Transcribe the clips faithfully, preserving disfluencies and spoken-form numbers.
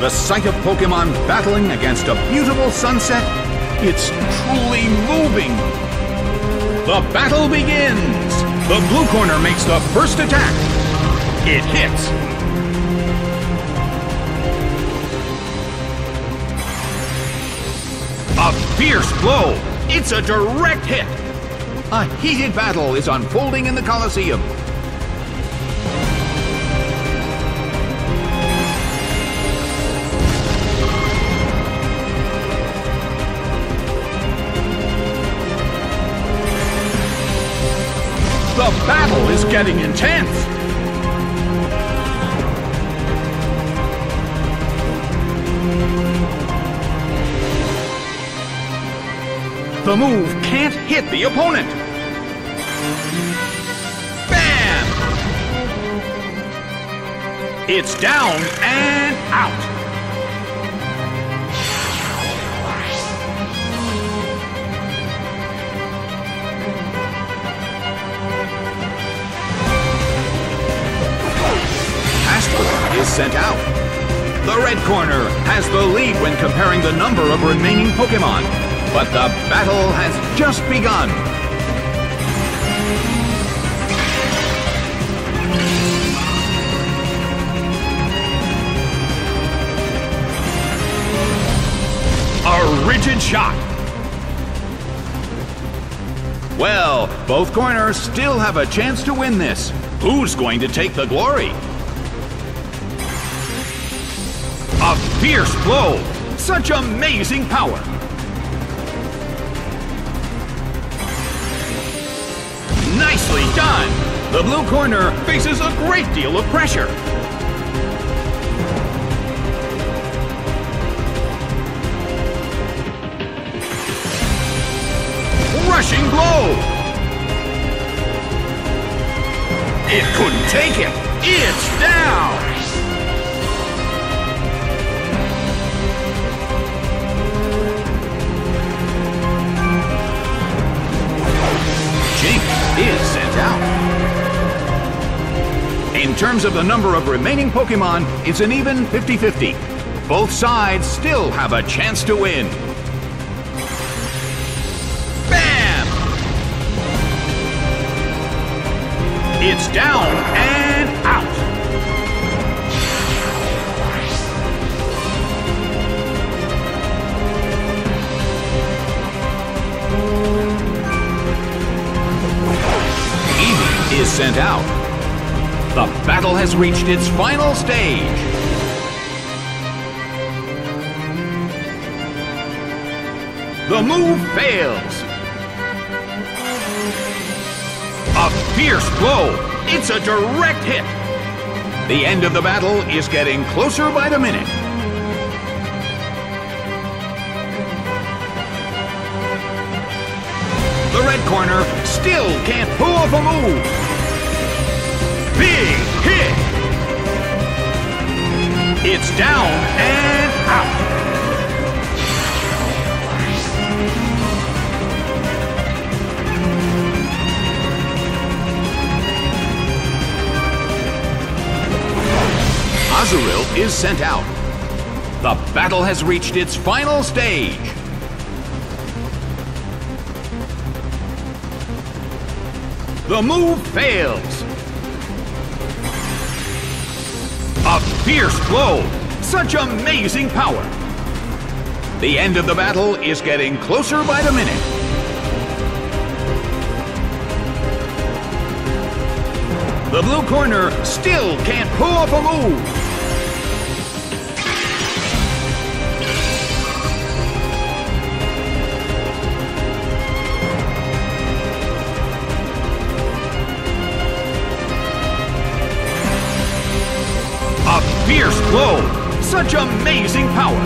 The sight of Pokémon battling against a beautiful sunset, it's truly moving. The battle begins. The blue corner makes the first attack. It hits. A fierce blow. It's a direct hit. A heated battle is unfolding in the Colosseum. The battle is getting intense. The move can't hit the opponent. Bam! It's down and out. Is sent out. The red corner has the lead when comparing the number of remaining Pokémon, but the battle has just begun. A rigid shot. Well, both corners still have a chance to win this. Who's going to take the glory? A fierce blow! Such amazing power! Nicely done! The blue corner faces a great deal of pressure. Rushing blow! It couldn't take him! It's down! Is sent out. In terms of the number of remaining Pokémon, it's an even fifty fifty. Both sides still have a chance to win. Bam! It's down and out. Is sent out. The battle has reached its final stage. The move fails. A fierce blow. It's a direct hit. The end of the battle is getting closer by the minute. The red corner still can't pull off a move. Big hit! It's down and out. Azurill is sent out. The battle has reached its final stage. The move fails. A fierce blow. Such amazing power. The end of the battle is getting closer by the minute. The blue corner still can't pull off a move. A fierce blow! Such amazing power!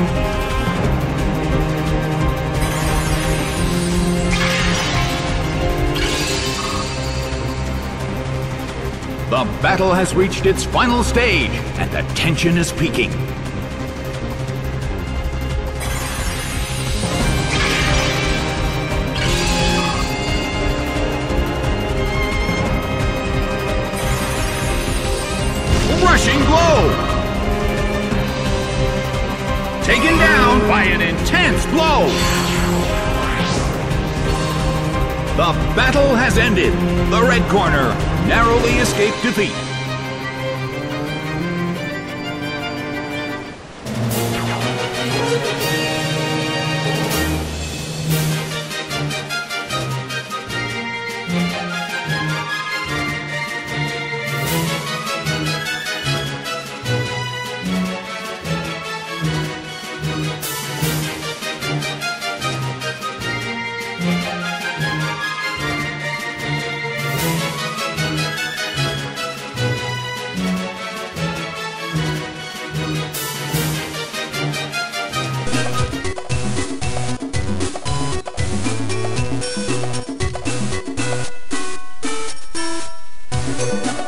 The battle has reached its final stage, and the tension is peaking. Rushing blow! blow! The battle has ended. The red corner narrowly escaped defeat. You